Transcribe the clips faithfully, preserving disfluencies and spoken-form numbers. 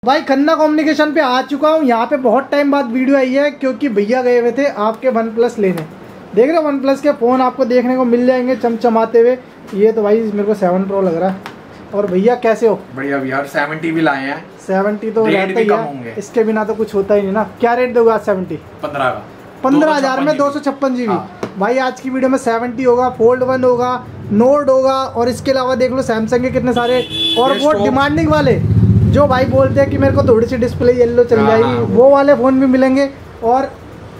भाई खन्ना कम्युनिकेशन पे आ चुका हूँ। यहाँ पे बहुत टाइम बाद वीडियो आई है क्योंकि भैया गए हुए थे आपके वन प्लस लेने। देख रहे हो वन प्लस के फ़ोन आपको देखने को मिल जाएंगे चमचमाते हुए। ये तो भाई मेरे को सेवन प्रो लग रहा है। और भैया कैसे हो? बढ़िया भैया। सेवेंटी भी लाए हैं। सेवेंटी तो रहता ही है, इसके बिना तो कुछ होता ही नहीं ना। क्या रेट दोगे आज सेवेंटी? पंद्रह का पंद्रह हजार में दो सौ छप्पन जी बी। भाई आज की वीडियो में सेवेंटी होगा, फोल्ड वन होगा, नोट होगा और इसके अलावा देख लो सैमसंग के कितने सारे। और वो डिमांडिंग वाले जो भाई बोलते हैं कि मेरे को थोड़ी सी डिस्प्ले येलो चल जाएगी, वो वाले फ़ोन भी मिलेंगे। और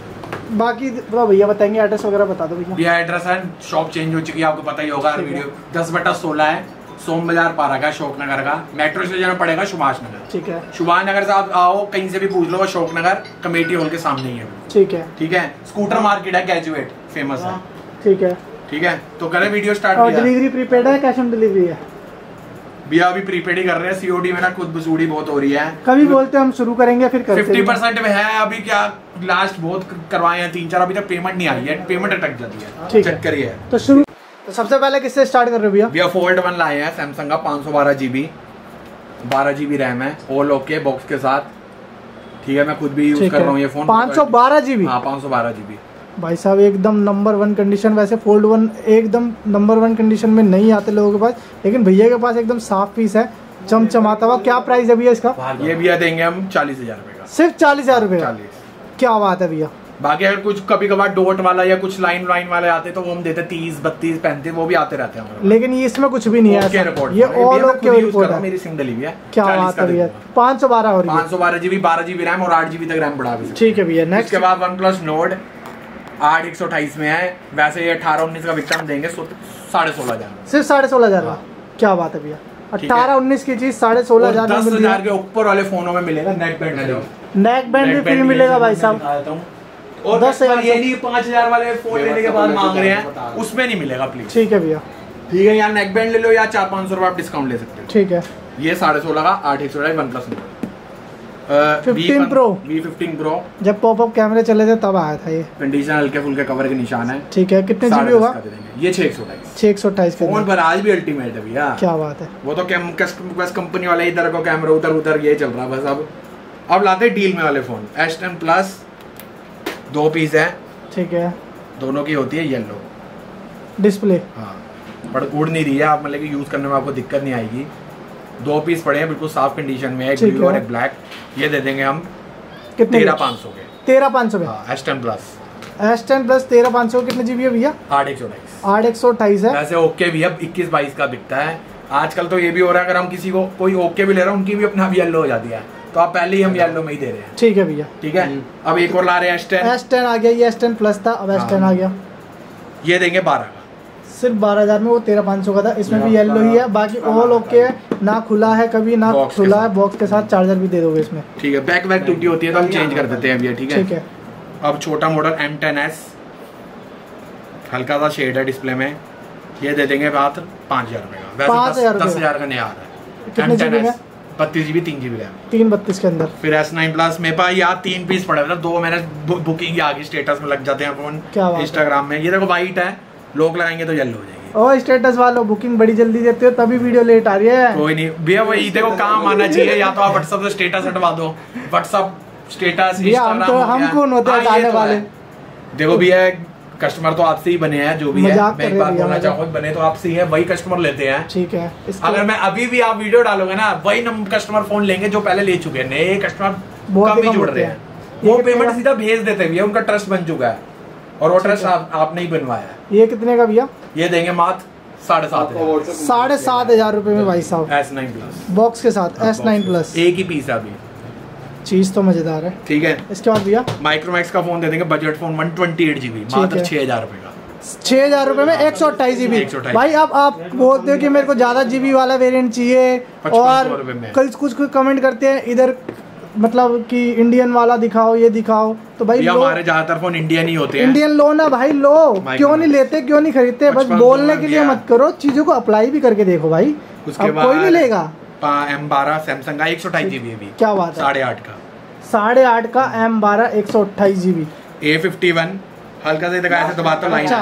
बाकी तो भैया बताएंगे। एड्रेस वगैरह बता दो भैया। भैया एड्रेस है, शॉप चेंज हो चुकी है, आपको पता ही होगा। वीडियो दस बटा सोलह है, सोम बाजार पारा का, अशोक नगर का। मेट्रो से जाना पड़ेगा सुभाष नगर। ठीक है। सुभाष नगर से आप आओ, कहीं से भी पूछ लो, अशोक नगर कमेटी हॉल के सामने ही है। ठीक है ठीक है। स्कूटर मार्केट है, ग्रेजुएट फेमस है। ठीक है ठीक है। तो करें वीडियो स्टार्ट। और डिलीवरी प्रीपेड है, कैश ऑन डिलीवरी है? भैया अभी प्रीपेड ही कर रहे हैं। सीओडी में ना खुद बसूड़ी बहुत हो रही है। कभी बोलते हम शुरू करेंगे फिर करते हैं। फिफ्टी परसेंट में है अभी। क्या लास्ट बहुत करवाए हैं, तीन चार, अभी तक पेमेंट नहीं आई है। पेमेंट अटक जाती है। चेक करिए। तो शुरू तो सबसे पहले किससे स्टार्ट कर रहे हो भैया? भैया फोल्ड वन लाए हैं सैमसंग का, पाँच सौ बारह जीबी, बारह जीबी रैम है, ऑल ओके बॉक्स के साथ। ठीक है, मैं खुद भी यूज कर रहा हूँ ये फोन। पाँच सौ बारह जीबी? हाँ पाँच सौ बारह जीबी भाई साहब एकदम नंबर वन कंडीशन। वैसे फोल्ड वन एकदम नंबर वन कंडीशन में नहीं आते लोगों के पास, लेकिन भैया के पास एकदम साफ पीस है, चमचमाता हुआ। क्या प्राइस है भैया इसका? ये भैया देंगे हम चालीस हजार रुपए का। सिर्फ चालीस हजार रुपए? क्या बात है भैया। बाकी अगर कुछ कभी कभार डॉट वाला या कुछ लाइन लाइन वाले आते तो वो हम देते तीस बत्तीस पैंतीस, वो भी आते रहते हैं। लेकिन ये इसमें कुछ भी नहीं है। ये ऑल ओके रिपोर्ट है। मेरी सिंगल ही है। क्या बात है भैया। पाँच सौ बारह और पाँच सौ बारह जीबी, बारह जीबी रैम और आठ जीबी तक रैम बढ़ा भी। ठीक है भैया। नेक्स्ट के बाद वन प्लस नोट आठ एक सौ अट्ठाईस में है। वैसे ये अठारह उन्नीस का विक्रम देंगे साढ़े सोलह हजार सिर्फ साढ़े सोलह हजार का। क्या बात है भैया। अठारह उन्नीस की चीज साढ़े सोलह हजार दस हजार के ऊपर वाले फोनों में मिलेगा नेक बैंड। नेक बैंड भी फ्री मिलेगा भाई साहब। और दस हजार ये नहीं पाँच हजार वाले फोन लेने के बाद मांग रहे हैं, उसमें नहीं मिलेगा प्लीज। ठीक है भैया। ठीक है, यहाँ नेक बैंड ले लो या चार पाँच सौ रुपए आप डिस्काउंट ले सकते हो। ठीक है। ये साढ़े सोलह का आठ एक सौ one plus fifteen pro V fifteen pro जब पॉपअप कैमरे चले थे तब आया था ये। कंडीशन हल्के फुल्के कवर के निशान है। ठीक है। कितने जीबी होगा ये? छह एक सौ अट्ठाईस। छह एक सौ अट्ठाईस फोन पर आज भी अल्टीमेट है भैया। क्या बात है। वो तो बस कंपनी वाले इधर को कैमरा उधर उधर ये चल रहा है बस। अब अब लाते डील में वाले फोन। एस टेन प्लस दो पीस है। ठीक है। दोनों की होती है येलो डिस्प्ले। हाँ, पर उड़ नहीं रही है, आप मतलब कि यूज करने में आपको दिक्कत नहीं आएगी। दो पीस पड़े हैं बिल्कुल साफ कंडीशन में, एक ब्लू और एक ब्लैक। ये दे देंगे हम कितने? तेरह पाँच सौ के। तेरह पाँच सौ में S ten plus. S ten plus तेरह पाँच सौ। कितने जीबी है भैया? आठ एक सौ अट्ठाईस। आठ एक सौ अट्ठाईस है। वैसे ओके भी अब इक्कीस बाईस का बिकता है आजकल। तो ये भी हो रहा है अगर हम किसी को कोई ओके भी ले रहा है उनकी भी अपना येलो हो जाती है, तो आप पहले ही हम येलो में ही दे रहे हैं। ठीक है भैया। ठीक है। अब एक और ला रहे हैं एस टेन। एस टेन आ गया। ये एस टेन प्लस था, अब एस टेन आ गया। ये देंगे बारह का। सिर्फ बारह हजार में। वो तेरह पाँच सौ का था, इसमें भी येलो ही है। बाकी ऑल ओके है, ना खुला है कभी ना खुला है। बॉक्स के साथ चार्जर भी दे दोगे इसमें। ठीक है। बैक बैक टूटी होती है तो हम चेंज कर देते हैं भैया। ठीक है ठीक है। अब छोटा मॉडल एम टेन एस, हल्का सा शेड है डिस्प्ले में, ये दे देंगे बात पाँच हजार रुपए का। वैसे दस हजार का नहीं आ रहा है। कितने जीबी में? बत्तीस जीबी तीन जीबी रैम। तीन बत्तीस के अंदर। फिर एस नाइन प्लस मेरे पास यार तीन पीस पड़े हुए, दो मैंने बुकिंग आगे स्टेटस में लग जाते हैं फोन इंस्टाग्राम में। ये देखो वाइट है, लोग लगाएंगे तो येलो हो जाएगी। ओ स्टेटस वालों बुकिंग बड़ी जल्दी देते हो तभी वीडियो लेट आ रही है। कोई नहीं भैया, वही देखो काम आना चाहिए। या तो आप व्हाट्सएप से स्टेटस हटवा दो, व्हाट्सएप स्टेटस हम तो हम कौन होते हैं डालने वाले। देखो भैया कस्टमर तो आपसे ही बने हैं, जो भी है मैं एक बात बोलना चाहूँगा, बने तो आपसे ही है, वही कस्टमर लेते हैं। ठीक है। अगर मैं अभी भी आप वीडियो डालोगे ना, वही कस्टमर फोन लेंगे जो पहले ले चुके हैं। नए कस्टमर कम ही जुड़ रहे हैं, वो पेमेंट सीधा भेज देते हैं भैया, उनका ट्रस्ट बन चुका है और वो ट्रस्ट आप, आपने ही बनवाया है। ये कितने का भैया? ये देंगे मात्र साढ़े सात हजार साढ़े सात हजार रुपए में भाई साहब। एस नाइन प्लस बॉक्स के साथ। एस नाइन प्लस एक ही पीस है अभी। चीज तो मजेदार है। ठीक है। इसके बाद भैया माइक्रोमैक्स का फोन दे देंगे, budget phone one twenty eight GB मात्र छह हजार रुपए का। छह हजार रुपए में एक सौ अट्ठाईस जीबी। भाई अब आप बोलते हो कि मेरे को ज्यादा जीबी वाला वेरिएंट चाहिए और कल कुछ कुछ कमेंट करते हैं इधर मतलब कि इंडियन वाला दिखाओ, ये दिखाओ, तो भाई हमारे ज्यादातर फोन इंडियन ही होते हैं। इंडियन लो ना भाई, लो। क्यों नहीं लेते, क्यों नहीं खरीदते? बस बोलने के लिए मत करो, चीजों को अप्लाई भी करके देखो भाई। उसके बाद कोई नहीं लेगा। एम बारह सैमसंग का एक सौ अट्ठाईस जीबी भी। क्या बात है। साढ़े आठ का साढ़े आठ का एम बारह एक सौ अट्ठाईस जीबी। ए फिफ्टी वन हल्का से दिखाया तो बात तो लाइन आ जाती है।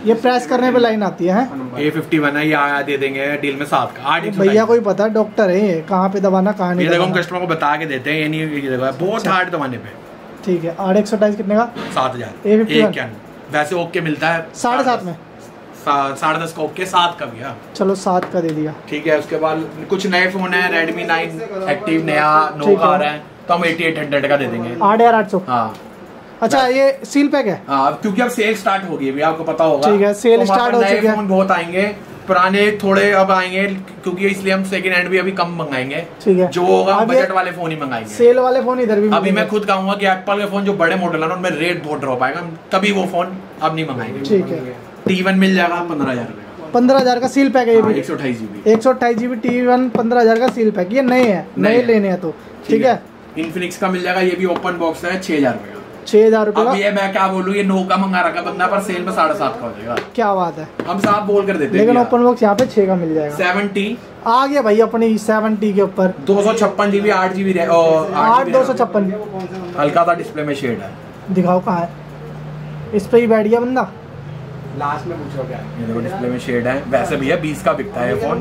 ये प्रेस करने पे लाइन आती है ए फिफ्टी वन है, ये दे देंगे डील में सात का। आठ भैया कोई पता डॉक्टर है कहाँ पे दबाना कहाँ नहीं। ये देखो हम कस्टमर को बता के देते हैं, ये नहीं बहुत हार्ड दबाने पे। ठीक है आठ एक सौ अट्ठाईस कितने का? सात हजार ए फिफ्टी वन। वैसे ओके मिलता है साढ़े सात में, साढ़े दस का ओके, सात का भैया। चलो सात का दे दिया। ठीक है उसके बाद कुछ नए फोन है, रेडमी नाइन एक्टिव नया नो का आ रहा है तो हम एटी एट हंड्रेड का दे देंगे। आठ हजार आठ सौ। हाँ अच्छा ये सील पैक है? हाँ क्योंकि अब सेल स्टार्ट हो गई है, आपको पता होगा। ठीक है सेल तो स्टार्ट हो चुकी है। फोन बहुत आएंगे, पुराने थोड़े अब आएंगे क्योंकि इसलिए हम सेकंड हैंड भी अभी कम मंगाएंगे। ठीक है जो होगा बजट वाले फोन ही मंगाएंगे। सेल वाले फोन इधर भी अभी मैं खुद कहूंगा कि एप्पल के फोन जो बड़े मॉडल है उनमें रेट बहुत ड्रॉप आएगा, तभी वो फोन अब नहीं मंगाएंगे। ठीक है टी वन मिल जाएगा पंद्रह हजार रुपए, पंद्रह हजार का सील पैक है ये भी। एक सौ अट्ठाईस जीबी एक सौ अट्ठाईस जीबी टी वन पंद्रह हजार का सील पैक। ये नए हैं, नए लेने हैं तो ठीक है। इन्फिनिक्स का मिल जाएगा, ये भी ओपन बॉक्स है, छह हजार रुपए का। छह हजार रुपए। अब ये मैं क्या बोलूँ, ये नौ का मंगा रखा बंदा पर सेल में साढ़े सात का हो जाएगा। क्या बात है, हम साफ बोल कर देते हैं। लेकिन ओपन बॉक्स यहाँ पे छह का मिल जाएगा। सेवेंटी आ गया भाई अपनी सेवेंटी के ऊपर। दो सौ छप्पन जीबी आठ जीबी आठ दो सौ छप्पन हल्का सा डिस्प्ले में शेड है। दिखाओ कहाँ है, इस पे ही बैठ गया बंदा। लास्ट में पूछो क्या, ये देखो डिस्प्ले में शेड है। वैसे भैया बीस का बिकता है ये फोन।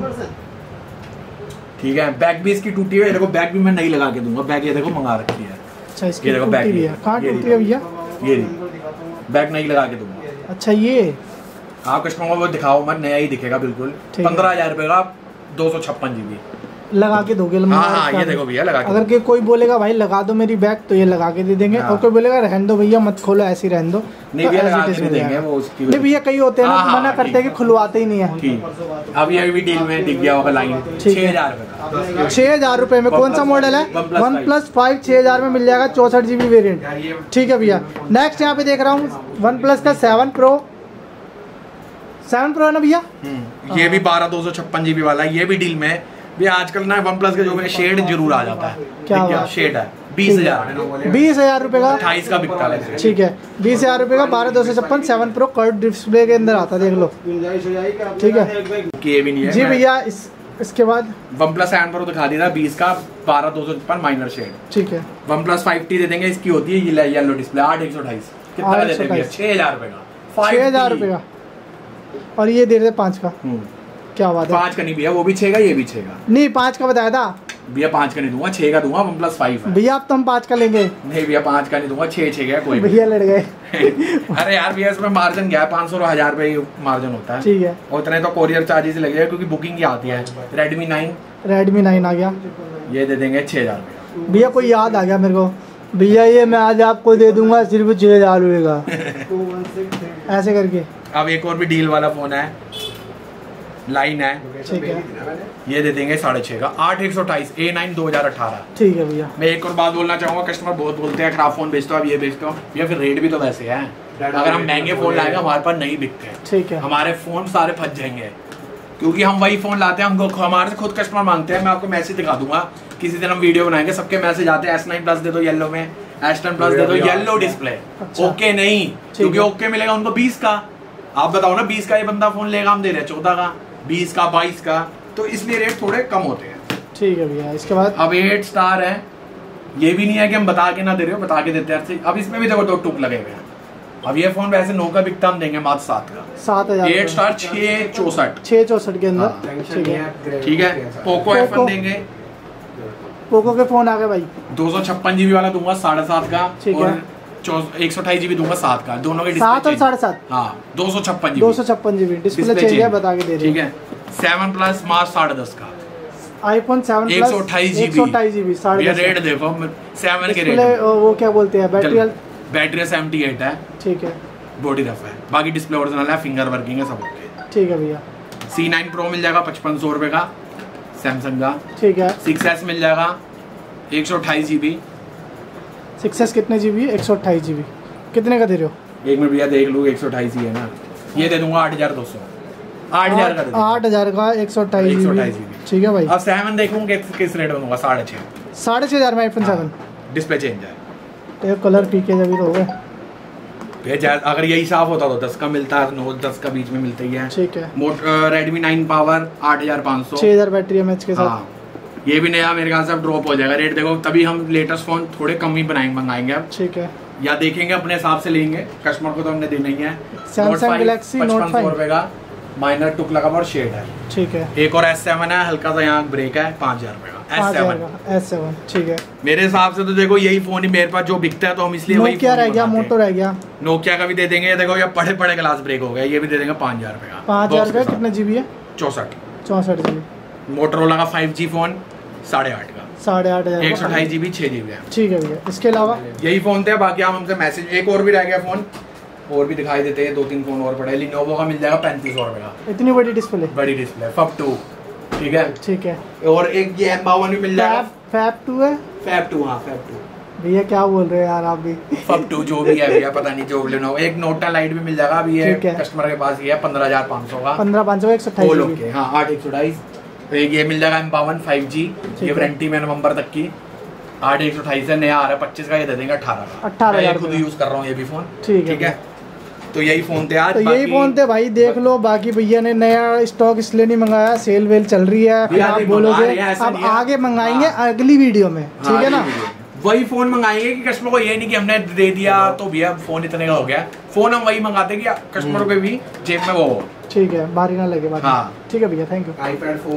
ठीक है बैक भी इसकी टूटी है, देखो बैक भी मैं नहीं लगा के दूंगा। बैक ये देखो मंगा रखी है। अच्छा इसकी टूटी भी है, कहाँ टूटी है भैया? ये बैक नहीं लगा के दूंगा। अच्छा ये आप कस्टमर को वो दिखाओ मत, नया ही दिखेगा बिल्कुल। पंद्रह हजार रुपए का दो सौ छप्पन जीबी लगा के दोगे? हाँ हाँ ये देखो भैया लगा के। अगर के कोई बोलेगा भाई लगा दो मेरी बैग तो ये लगा के दे देंगे। हाँ। और कोई बोलेगा रहने दो भैया मत खोलो ऐसे ही रहने दो, नहीं भैया लगा के देंगे वो उसकी। नहीं भैया कई होते हैं ना मना करते हैं कि खुलवाते ही नहीं है। ठीक अब ये भी डील में दिख गया होगा लाइन छह हजार रुपए का। छह हजार रुपए में कौन सा मॉडल है? वन प्लस फाइव छह हजार में मिल जाएगा, चौसठ जीबी वेरियंट। ठीक है भैया नेक्स्ट यहाँ पे देख रहा हूँ वन प्लस का सेवन प्रो। सेवन प्रो है ना भैया? ये भी बारह दो सौ छप्पन जीबी वाला है, ये भी डील में भी आजकल ना वन प्लस के जो शेड जरूर आ जाता है। क्या शेड है? बीस हजार बीस हजार रुपए का अट्ठाईस का बिकता है। ठीक है बीस हजार रुपए का बारह दो सौ छप्पन सेवन प्रो कर्व डिस्प्ले के अंदर आता है, देख लो। ठीक है ये भी नहीं है जी भैया। इस इसके बाद वन प्लस सेवन प्रो दिखा दिया बीस का बारह दो सौ छप्पन माइनर शेड। ठीक है वन प्लस फाइव टी दे देंगे, इसकी होती है येलो डिस्प्ले आठ एक सौ अट्ठाईस। कितना देते हैं? छह हजार रुपए का। छह हजार रुपए का और ये दे रहे पाँच का। क्या बात है? पाँच का नहीं भैया, वो भी छह का ये भी छह का। नहीं पाँच का बताया था भैया, पाँच का नहीं दूंगा, छह का दूंगा। वन प्लस फाइव है भैया, अब तो हम पाँच का लेंगे। नहीं भैया पाँच का नहीं दूंगा, छह छह का कोई भैया लड़ गए। अरे यार भैया इसमें मार्जिन क्या है, पाँच सौ हजार रुपए मार्जिन होता है। ठीक है और उतने तो कोरियर चार्जेस लगेगा क्योंकि बुकिंग की आती है। रेडमी नाइन रेडमी नाइन आ गया, ये दे देंगे छह हजार रुपये। भैया कोई याद आ गया मेरे को, भैया ये मैं आज आपको दे दूंगा सिर्फ छह हजार रुपये का ऐसे करके। अब एक और भी डील वाला फोन है, लाइन है, ठीक है, ये दे देंगे साढ़े छह का, आठ एक सौ अट्ठाईस ए नाइन दो हजार अठारह। ठीक है भैया। मैं एक और बात बोलना चाहूंगा, कस्टमर बहुत बोलते हैं खराब फोन बेचते हो, अब ये बेचते हो या फिर रेट भी तो वैसे है। अगर हम महंगे फोन लाएंगे हमारे पास नहीं बिकते हैं, ठीक है, हमारे फोन सारे फंस जाएंगे क्योंकि हम वही फोन लाते हैं, हमको हमारे से खुद कस्टमर मांगते हैं। मैं आपको मैसेज दिखा दूंगा किसी दिन, हम वीडियो बनाएंगे, सबके मैसेज आते हैं एस नाइन प्लस दे दो येलो में, एस टेन प्लस दे दो येलो डिस्प्ले। ओके नहीं, क्योंकि ओके मिलेगा उनको बीस का। आप बताओ ना, बीस का ये बंदा फोन लेगा, हम दे रहे हैं चौदह का, बीस का, बाईस का, तो इसलिए रेट थोड़े कम होते हैं। ठीक है भैया। इसके बाद अब एट स्टार है, ये भी नहीं है कि हम बता के ना दे रहे हो, बता के देते हैं। अब इसमें भी देखो दो टुक लगे हुए हैं। अब ये फोन वैसे नौ का बिकता, हम देंगे मात्र सात का, सात हजार एट स्टार छह चौसठ छह चौसठ के अंदर। ठीक है, ठीक है। पोको एफ वन देंगे, पोको के फोन आ गए भाई, दो सौ छप्पन जीबी वाला दूंगा साढ़े सात का, ठीक है, एक सौ अठाईस जीबी दूंगा सात का, दोनों के सात और साढ़े सात, हाँ दो सौ छप्पन जीबी दो सौ छप्पन जीबी डिस्प्ले चेंज है, बता के दे रहे। ठीक है। सेवन प्लस मार्च साढ़े दस का, आईफोन सेवन एक सौ अट्ठाईस जीबी, एक सौ अट्ठाईस जीबी साढ़े दस। रेट देखो सेवन के रेट, वो क्या बोलते हैं, बैटरी बैटरी सेवेंटी एट है, ठीक है, बॉडी रफ है, बाकी डिस्प्ले ओरिजिनल है, फिंगर वर्किंग है, सब ओके। ठीक है भैया। सी नाइन प्रो मिल जाएगा पचपन सौ रुपए का सैमसंग का, ठीक है। सिक्स एस मिल जाएगा एक सौ अट्ठाईस जीबी। सिक्स एस कितने जीबी? एक सौ अट्ठाईस जीबी कितने का दे रहे हो? एक मिनट भैया देख लूँ, एक सौ अट्ठाईस ही है ना, ये दे दूंगा आठ हजार दो सौ, आठ हजार का, आठ हजार का एक सौ अट्ठाईस जीबी, ठीक है भाई। अब सेवन देखूँ किस रेट में दूंगा, साढ़े छः साढ़े छः हजार में आईफोन सेवन, डिस्प्ले चेंज है, तो कलर पीके जब तो हो गए। अगर यही साफ होता तो दस का मिलता है, नौ दस का बीच में मिलता ही है, ठीक है। रेडमी नाइन पावर आठ हजार पाँच सौ, छह हजार बैटरी एमएच के साथ, ये भी नया मेरे ख्याल से ड्रॉप हो जाएगा रेट। देखो तभी हम लेटेस्ट फोन थोड़े कम ही बनाएंगे मंगाएंगे अब, ठीक है, या देखेंगे अपने हिसाब से लेंगे, कस्टमर को तो हमने देना ही है। सैमसंग गैलेक्सी नोट फाइव रुपए का माइनर टुक लगा और शेड है, ठीक है। एक और एस सेवन है, हल्का सा यहाँ ब्रेक है, पाँच हजार रुपए का एस सेवन एस सेवन ठीक है। मेरे हिसाब से तो देखो यही फोन ही मेरे पास जो बिकता है, तो हम इसलिए वही क्या रह गया, मोटो रह गया, नोकिया का भी दे देंगे। देखो ये बड़े बड़े ग्लास ब्रेक हो गया, ये भी दे देंगे पाँच हजार रुपए का। पाँच हजार रुपए कितने जीबी है? चौसठ चौसठ जीबी। मोटरोला का फाइव जी फोन साढ़े आठ का, साढ़े आठ हजार एक सौ अठाईस जीबी छह जीबी है, ठीक है भैया। इसके अलावा यही फोन थे, बाकी हम हमसे मैसेज, एक और भी रह गया फोन और भी दिखाई देते हैं, दो तीन फोन और पड़े। लिनोवो का मिल जाएगा पैंतीस सौ रुपए का, इतनी बड़ी डिस्प्ले, बड़ी डिस्प्ले फब टू, ठीक है, ठीक है। और एक ये एम बावन भी मिल जाएगा, फैब टू है, फैब टू, हाँ फैब टू। भैया क्या बोल रहे हैं यार आप भी, फब टू जो भी है भैया पता नहीं, जो लेनो। एक नोटा लाइट भी मिल जाएगा, अभी ये कस्टमर के पास ये है पंद्रह हजार पाँच सौ का, पंद्रह पाँच सौ एक सौ अट्ठाईस, हाँ आठ एक सौ अट्ठाईस। तो एक ये मिल जाएगा एम बावन फाइव जी, ये वारंटी में नवंबर तक की, आठ एक सौ अट्ठाईस है, नया आ रहा है पच्चीस का, ये दे देंगे अठारह का, अठारह हजार खुद यूज कर रहा हूँ ये भी फोन, ठीक है। तो यही फोन थे आज, तो यही फोन थे भाई, देख लो। बाकी भैया ने नया स्टॉक इसलिए नहीं मंगाया, सेल वेल चल रही है, आप बोलोगे अब आगे मंगाएंगे अगली वीडियो में, ठीक है ना। वही फोन मंगाएंगे कि कस्टमर को ये नहीं कि हमने दे दिया तो भैया फोन इतने का हो गया, फोन हम वही मंगाते कि कस्टमर को भी जेब में वो हो, ठीक है, भारी ना लगे, हाँ ठीक है भैया, थैंक यू।